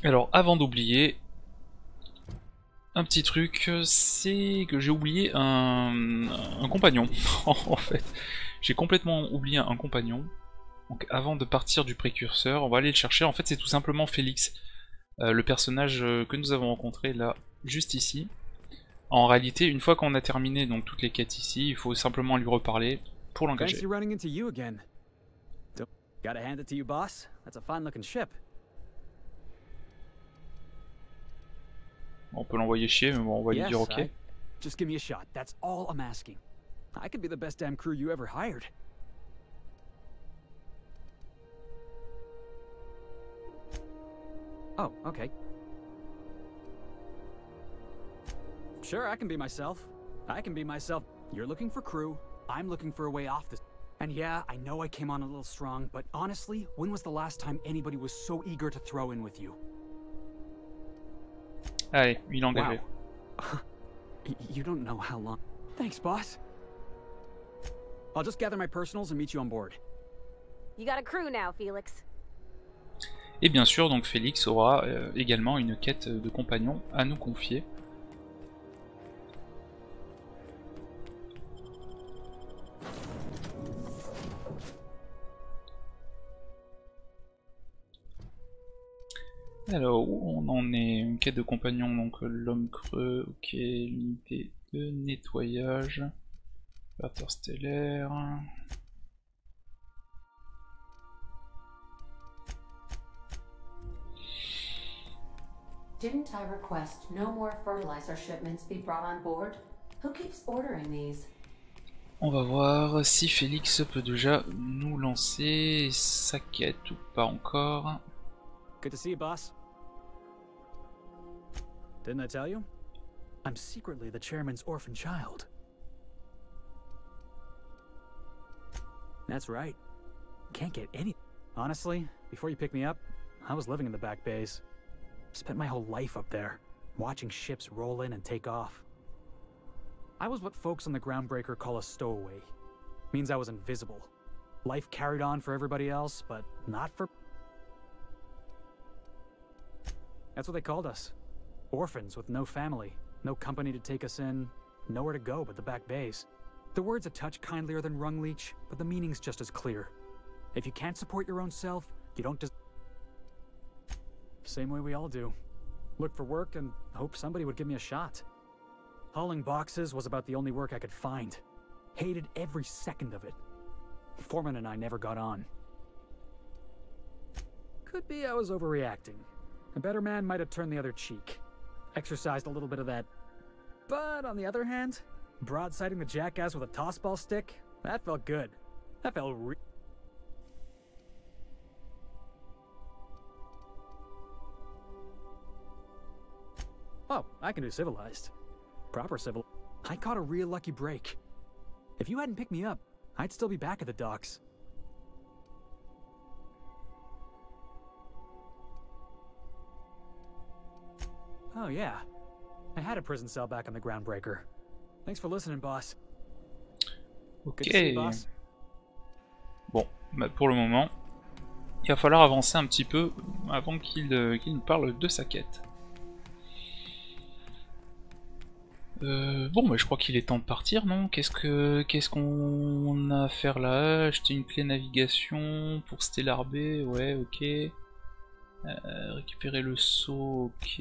Alors avant d'oublier, un petit truc, c'est que j'ai oublié un compagnon en fait. J'ai complètement oublié un compagnon. Donc avant de partir du précurseur, on va aller le chercher. En fait c'est tout simplement Félix, le personnage que nous avons rencontré là, juste ici. En réalité, une fois qu'on a terminé donc toutes les quêtes ici, il faut simplement lui reparler pour l'engager. Fancy running into you again. Gotta hand it to you, boss. That's a fine-looking ship. On peut l'envoyer chier, mais bon, on va lui dire Yes, ok. just give me a shot. That's all I'm asking. I could be the best damn crew you ever hired. Oh, okay. Sure, I can be myself. I can be myself. You're looking for crew. I'm looking for a way off this. And yeah, I know I came on a little strong, but honestly, when was the last time anybody was so eager to throw in with you? Allez, il est engagé. Wow. You don't know how long. Thanks, boss. I'll just gather my personals and meet you on board. You got a crew now, Felix. Et bien sûr, donc Félix aura également une quête de compagnon à nous confier. Alors, où on en est? Une quête de compagnon, donc l'homme creux, ok, l'unité de nettoyage, interstellaire. Didn't I request no more fertilizer shipments be brought on board? Who keeps ordering these? On va voir si Félix peut déjà nous lancer sa quête ou pas encore. Good to see you, boss. Didn't I tell you? I'm secretly the chairman's orphan child. That's right. Can't get any. Honestly, before you picked me up, I was living in the back bays. Spent my whole life up there, watching ships roll in and take off. I was what folks on the Groundbreaker call a stowaway. Means I was invisible. Life carried on for everybody else, but not for... That's what they called us. Orphans with no family, no company to take us in, nowhere to go but the back bays. The word's a touch kindlier than Rungleech, but the meaning's just as clear. If you can't support your own self, you don't Same way we all do. Look for work and hope somebody would give me a shot. Hauling boxes was about the only work I could find. Hated every second of it. Foreman and I never got on. Could be I was overreacting. A better man might have turned the other cheek. Exercised a little bit of that. But on the other hand, broadsiding the jackass with a tossball stick, that felt good. That felt Oh, I can do civilized. Proper civil. I caught a real lucky break. If you hadn't picked me up, I'd still be back at the docks. Oh yeah. I had a prison cell back on the Groundbreaker. Thanks for listening, boss. Ok. Good to see you, boss. Bon, bah pour le moment, il va falloir avancer un petit peu avant qu'il nous parle de sa quête. Bon, bah, je crois qu'il est temps de partir, non? Qu'est-ce qu'on a à faire là? Acheter une clé navigation pour Stellar B, ouais, ok. Récupérer le seau, ok.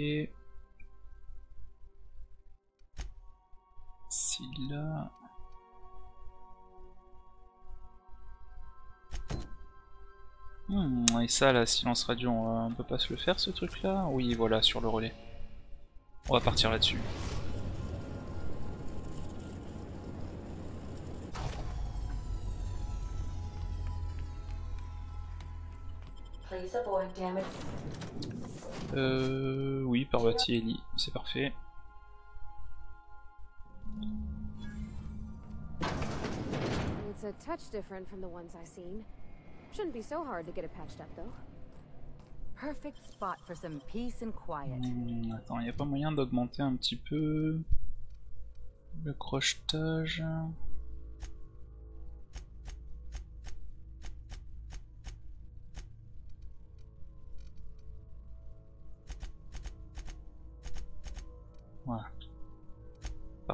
Si là. Et ça, la silence radio, on peut pas se le faire ce truc là? Oui, voilà, sur le relais. On va partir là-dessus. Please avoid damage. Oui, Parvati Eli, c'est parfait. It's a touch different from the ones I've seen. Shouldn't be so hard to get it patched up, though. Perfect spot for some peace and quiet. Attends, il n'y a pas moyen d'augmenter un petit peu le crochetage?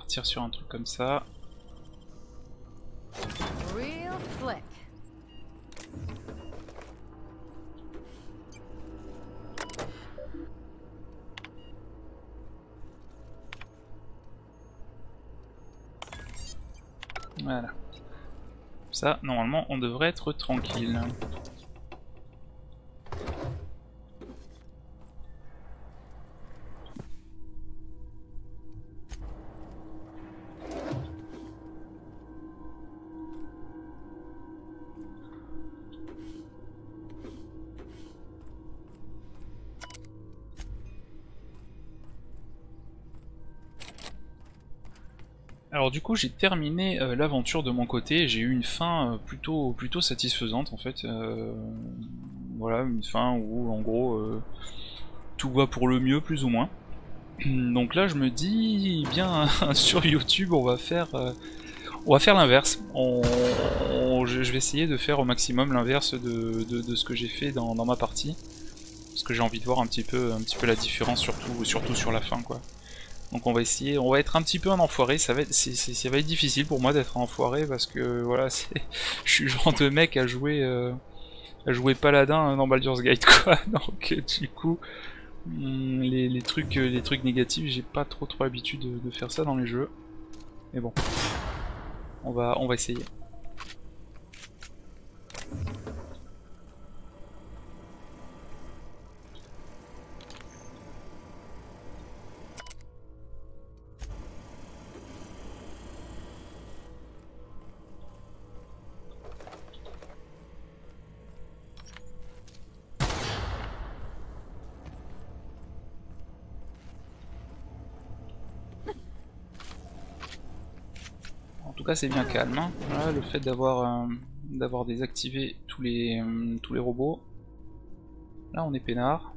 partir sur un truc comme ça. Real slick. Voilà. Ça, normalement, on devrait être tranquille. Alors du coup j'ai terminé l'aventure de mon côté, j'ai eu une fin plutôt satisfaisante en fait. Voilà, une fin où en gros tout va pour le mieux plus ou moins. Donc là je me dis bien sur YouTube on va faire l'inverse. Je vais essayer de faire au maximum l'inverse de ce que j'ai fait dans ma partie. Parce que j'ai envie de voir un petit peu la différence surtout sur la fin quoi. Donc on va essayer, on va être un petit peu un enfoiré, ça va être difficile pour moi d'être un enfoiré parce que voilà, je suis le genre de mec à jouer paladin dans Baldur's Gate quoi, donc du coup les trucs négatifs, j'ai pas trop l'habitude de faire ça dans les jeux. Mais bon, on va essayer. En tout cas c'est bien calme, hein. Voilà, le fait d'avoir désactivé tous les robots. Là on est peinard.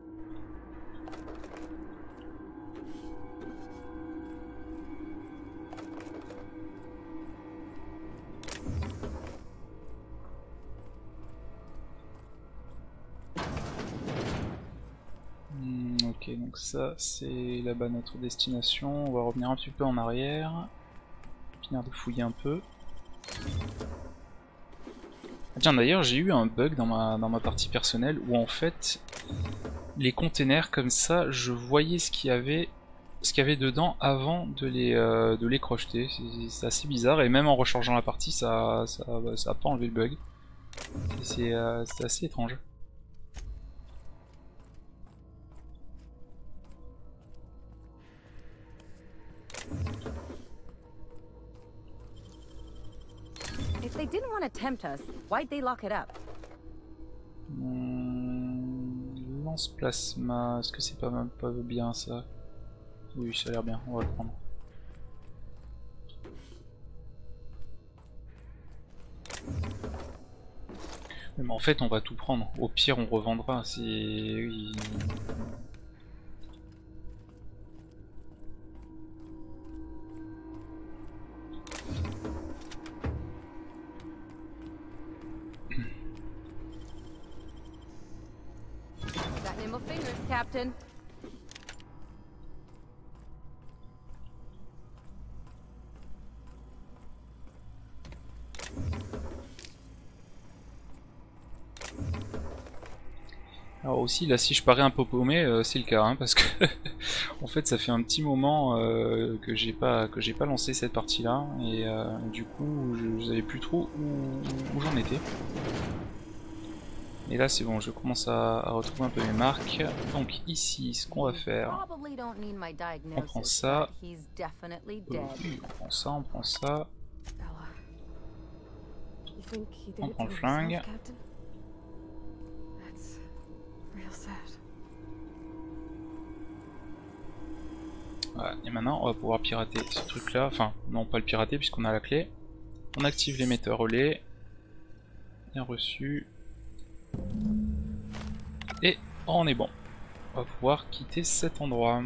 Ok, donc ça c'est là-bas notre destination. On va revenir un petit peu en arrière. Finir de fouiller un peu. Ah tiens d'ailleurs j'ai eu un bug dans ma partie personnelle où en fait les containers comme ça je voyais ce qu'il y avait dedans avant de les crocheter. C'est assez bizarre et même en rechargeant la partie ça a pas enlevé le bug. C'est assez étrange. If they didn't want to tempt us, why'd they lock it up? Lance-plasma, est-ce que c'est pas bien ça? Oui, ça a l'air bien, on va le prendre. Mais en fait on va tout prendre, au pire on revendra, si... Got nimble fingers, Captain. Alors aussi là si je parais un peu paumé, c'est le cas hein, parce que en fait ça fait un petit moment que j'ai pas lancé cette partie là et du coup je savais plus trop où j'en étais. Et là c'est bon, je commence à retrouver un peu mes marques. Donc ici ce qu'on va faire, on prend ça, on prend ça, on prend le flingue. Voilà, et maintenant on va pouvoir pirater ce truc là, enfin non pas le pirater puisqu'on a la clé. On active l'émetteur relais, bien reçu, et on est bon. On va pouvoir quitter cet endroit.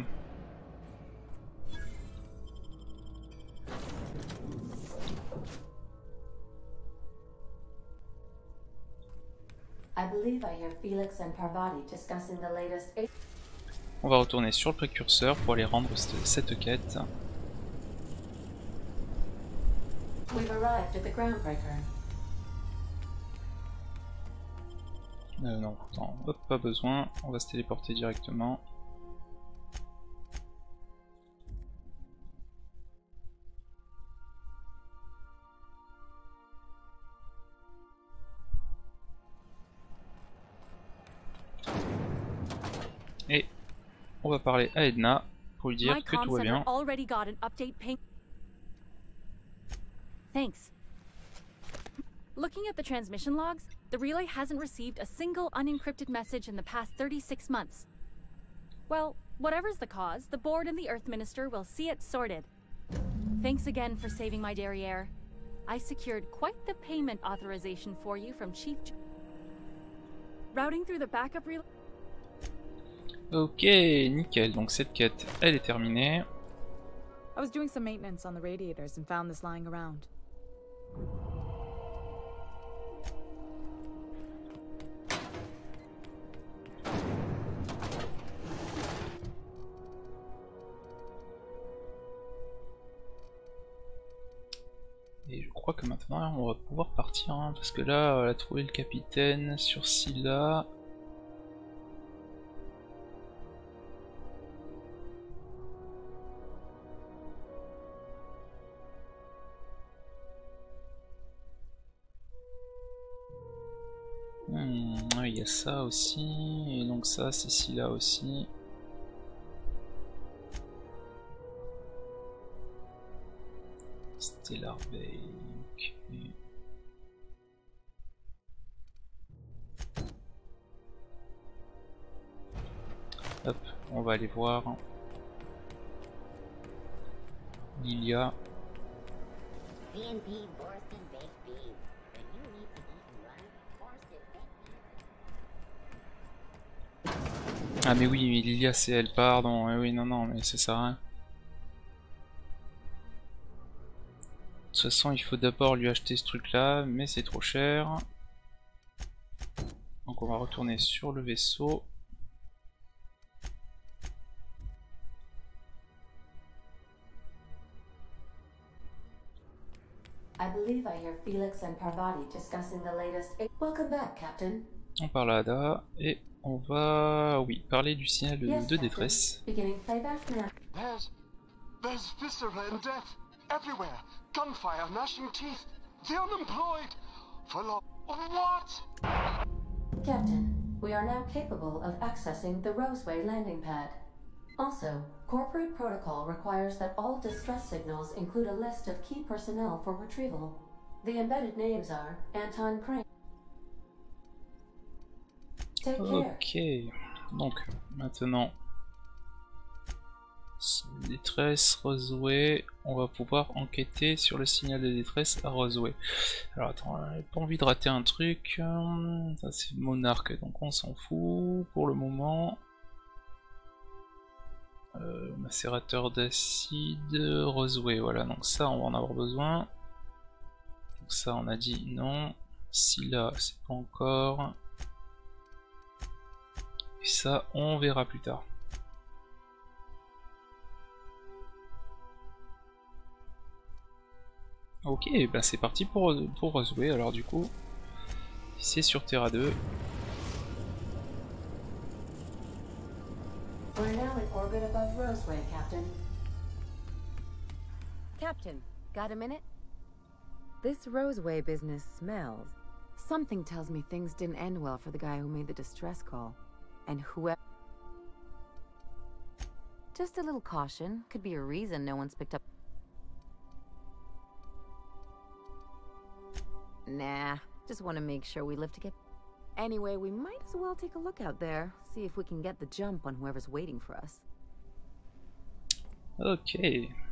I believe I hear Felix and Parvati discussing the latest. On va retourner sur le précurseur pour aller rendre cette quête. We've arrived at the groundbreaker. Non, attends, hop, pas besoin, on va se téléporter directement. Et on va parler à Edna pour lui dire que tout va bien. Thanks. Looking at the transmission logs, the relay hasn't received a single unencrypted message in the past 36 months. Well, whatever's the cause, the board and the Earth Minister will see it sorted. Thanks again for saving my derriere. I secured quite the payment authorization for you from Chief... Routing through the backup relay... Ok, nickel, donc cette quête, elle est terminée. I was doing some maintenance on the radiators and found this lying around. Et je crois que maintenant on va pouvoir partir, hein, parce que là, on a trouvé le capitaine sur Scylla. Il y a ça aussi, et donc ça c'est Scylla aussi. Stellar Bay. Okay. Hop, on va aller voir. Lilia. Ah mais oui, mais Lilia c'est elle, pardon. Oui, non, non, mais ça sert à rien. De toute façon, il faut d'abord lui acheter ce truc là, mais c'est trop cher. Donc on va retourner sur le vaisseau. I believe I hear Felix and Parvati discussing the latest. Welcome back, Captain. On parle à Ada et on va, oui, parler du signal de détresse. Beginning playback now. There's viscera and death everywhere. Gunfire, gnashing teeth. The unemployed. For long. What? Captain, we are now capable of accessing the Roseway landing pad. Also, corporate protocol requires that all distress signals include a list of key personnel for retrieval. The embedded names are Anton Crane. Take care. Ok, donc maintenant détresse, Roseway, on va pouvoir enquêter sur le signal de détresse à Roseway. Alors attends, j'ai pas envie de rater un truc, ça c'est Monarque donc on s'en fout pour le moment. Macérateur d'acide, Roseway, voilà, donc ça on va en avoir besoin. Donc ça on a dit non, Scylla c'est pas encore. Et ça on verra plus tard. Ok, bah c'est parti pour Roseway, alors du coup, c'est sur Terra 2. We're now in orbit above Roseway, Captain. Captain, got a minute? This Roseway business smells. Something tells me things didn't end well for the guy who made the distress call. And whoever... Just a little caution. Could be a reason no one's picked up... Nah, just want to make sure we live to get... Anyway, we might as well take a look out there, see if we can get the jump on whoever's waiting for us. Ok,